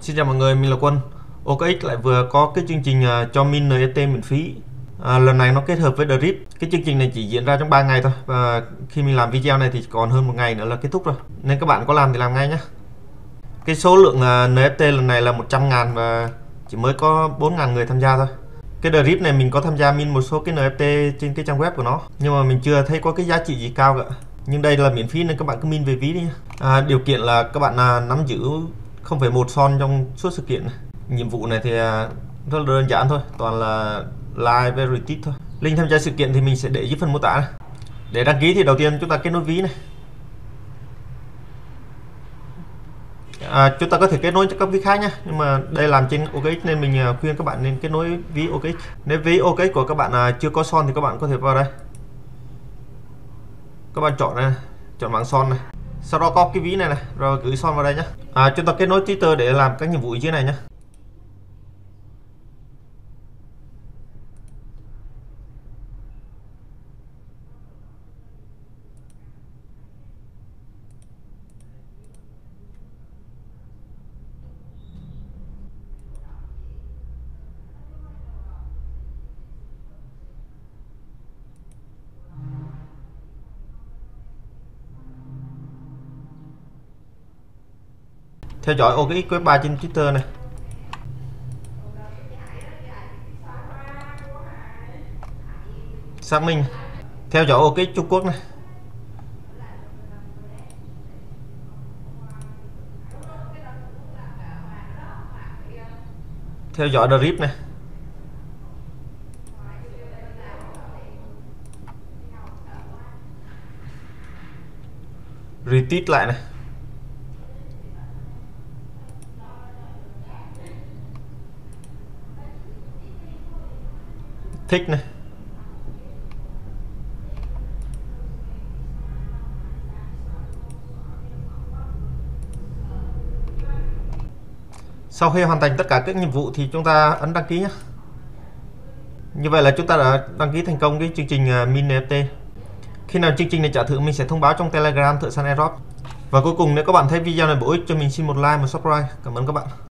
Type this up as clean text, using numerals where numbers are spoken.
Xin chào mọi người, mình là Quân. OKX lại vừa có cái chương trình cho min NFT miễn phí. Lần này nó kết hợp với Drip. Cái chương trình này chỉ diễn ra trong 3 ngày thôi, và khi mình làm video này thì còn hơn một ngày nữa là kết thúc rồi. Nên các bạn có làm thì làm ngay nhé. Cái số lượng NFT lần này là 100.000 và chỉ mới có 4.000 người tham gia thôi. Cái Drip này mình có tham gia min một số cái NFT trên cái trang web của nó, nhưng mà mình chưa thấy có cái giá trị gì cao cả. Nhưng đây là miễn phí nên các bạn cứ min về ví đi nhé. Điều kiện là các bạn nắm giữ 0,1 son trong suốt sự kiện này. Nhiệm vụ này thì rất là đơn giản thôi, toàn là like với retweet thôi. Link tham gia sự kiện thì mình sẽ để dưới phần mô tả này. Để đăng ký thì đầu tiên chúng ta kết nối ví này. Chúng ta có thể kết nối cho các ví khác nhé, nhưng mà đây làm trên OKX nên mình khuyên các bạn nên kết nối ví OKX. Nếu ví OKX của các bạn chưa có son thì các bạn có thể vào đây, các bạn chọn này, chọn bảng son này, sau đó copy cái ví này rồi gửi son vào đây nhé. Chúng ta kết nối Twitter để làm các nhiệm vụ ở dưới này nhé. Theo dõi OKX web 3 trên Twitter này. Xác minh. Theo dõi OKX Trung Quốc này. Theo dõi Drip này. Retweet lại này. Thích này. Sau khi hoàn thành tất cả các nhiệm vụ thì chúng ta ấn đăng ký nhé. Như vậy là chúng ta đã đăng ký thành công cái chương trình min NFT. Khi nào chương trình này trả thưởng mình sẽ thông báo trong Telegram Thợ Săn Airdrop. Và cuối cùng, nếu các bạn thấy video này bổ ích cho mình, xin một like, một subscribe. Cảm ơn các bạn.